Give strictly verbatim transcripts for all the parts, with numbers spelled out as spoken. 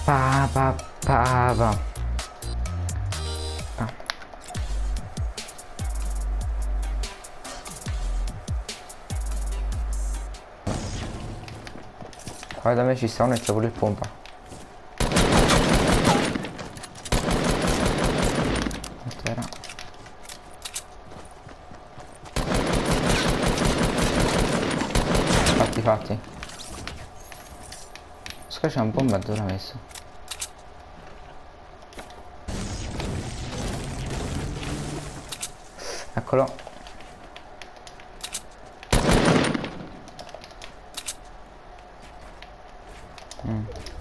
Pa pa pa pa. Ah. Qua da me ci sta uno e c'è pure il pompa. Era. Fatti fatti. Scusa, c'è un bomba dove l'ha messo? Eccolo. Mm.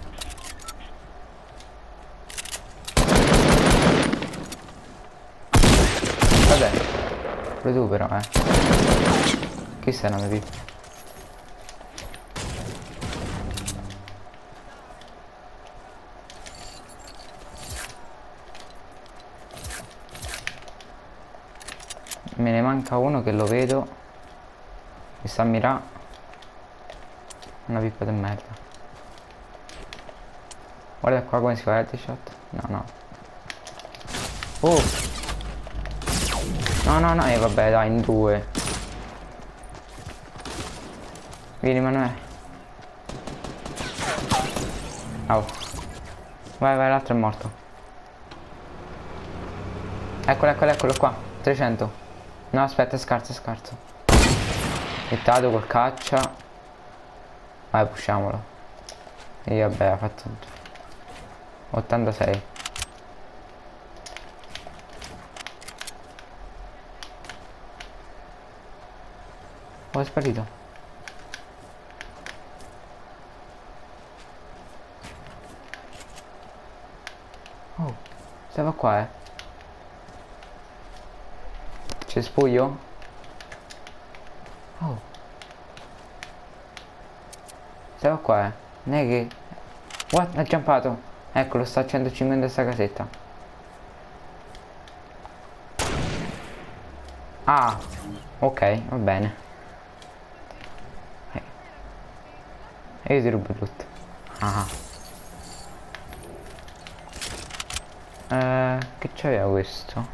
Vabbè, pure tu però, eh. Chi sei una mia pippa? Me ne manca uno che lo vedo. Mi sta a mirare. Una pippa di merda. Guarda qua come si fa il headshot. No, no. Oh! No, no, no, e eh, vabbè, dai, in due. Vieni, Manuele. Oh. Vai, vai, l'altro è morto. Eccolo, eccolo, eccolo qua. trecento. No, aspetta, scarso, scarso. Hittato col caccia. Vai, pusciamolo. E vabbè, ha fatto ottantasei. Oh, è sparito. Oh, stava qua, eh. C'è spuglio? Oh. Stava qua, eh. Non è che... What? Ha jumpato. Eccolo, sta a centocinquanta sta casetta. Ah. Ok, va bene. E io ti rubo tutto. Ah. Eh, che c'aveva questo?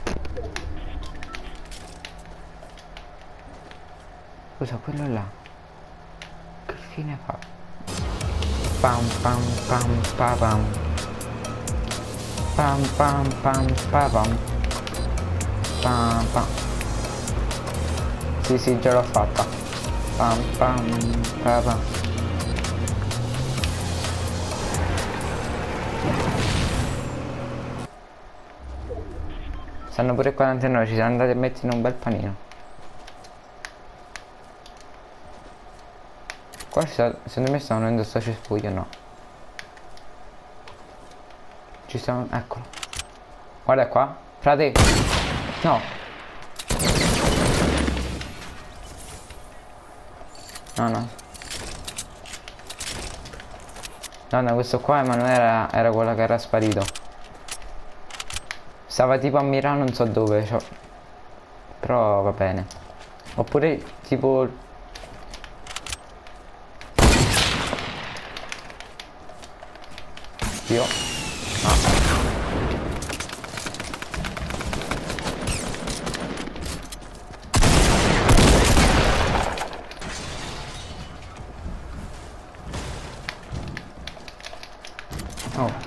Scusa, quello là. Che fine fa? Pam pam pam pa pam. Pam pam pam pa pam. Pam pam. Sì, sì, già l'ho fatta. Pam pam pa pam. Stanno pure qua davanti a noi, ci siamo andati a mettere in un bel panino. Qua ci sta, secondo me stanno venendo sto cespuglio, no? Ci stanno, eccolo. Guarda qua, frate. No. No, no. No, no, questo qua Emanuele era, era quello che era sparito. Stava tipo a mirare non so dove, cioè. Però va bene. Oppure tipo... Io. Ah. Oh.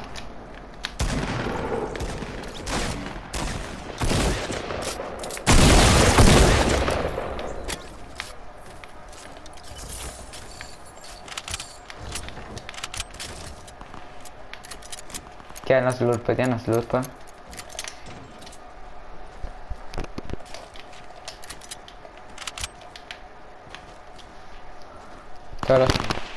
Che è una slurp? Che è una slurp? Ciao.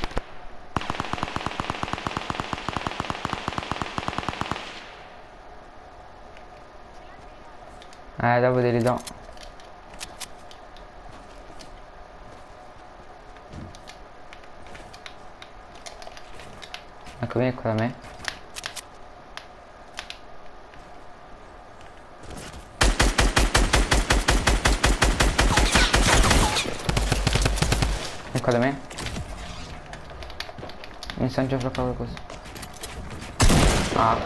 Eh, dopo te li do. Ecco, vieni qua da me. Vieni qua da me. Mi stanno già bloccando così. Ah.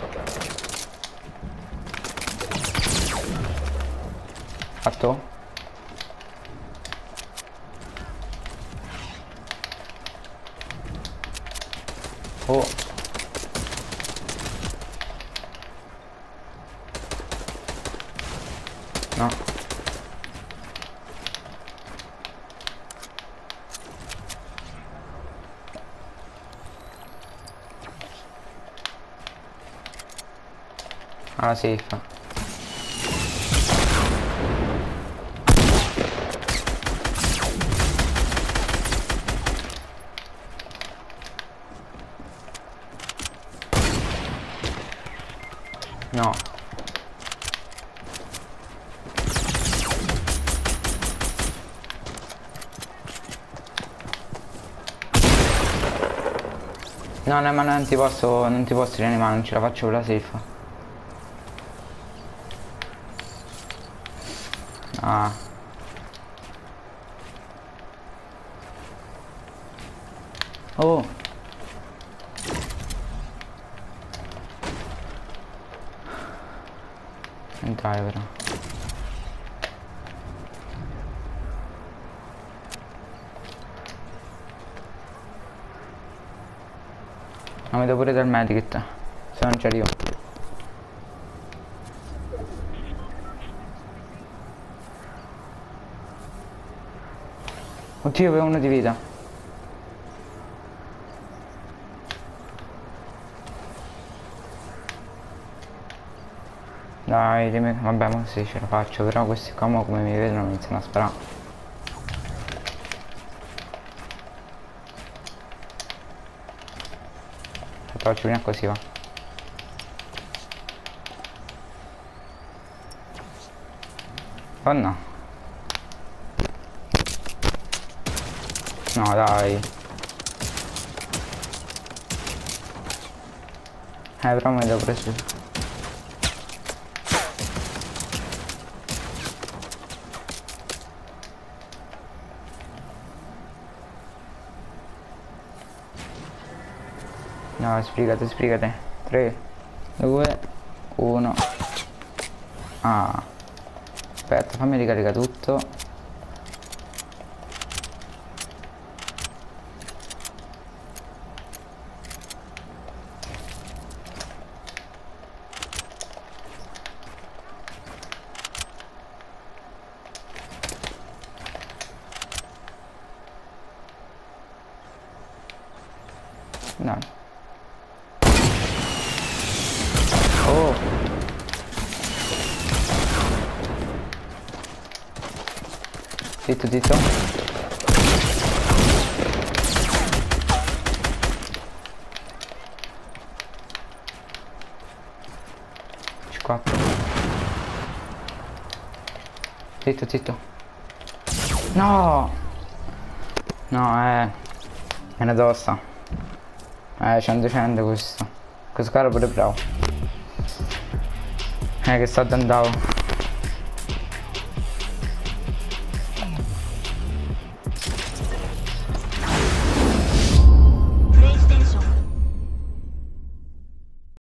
Fatto? Oh. No. Alla safe. No. No, no, ma non ti posso, non ti posso rianimare, non ce la faccio con la safe. Ah. Oh. Entrare però. Ma mi do pure del medikit, se non ci arrivo. Oddio, avevo uno di vita. Dai, dimmi. Vabbè, ma sì, ce la faccio, però questi qua mo come mi vedono mi iniziano a sparare. Faccio prima così va. Oh no. No dai. Eh però mi devo preso. No, sbrigate, sbrigate. tre, due, uno. Ah. Aspetta, fammi ricaricare tutto. Dai. Oh. Zitto, zitto. quattro. Zitto, zitto. No. No, eh. È una tosta. Eh, cento cento questo. Questo qua era pure bravo. Eh, che sta andando.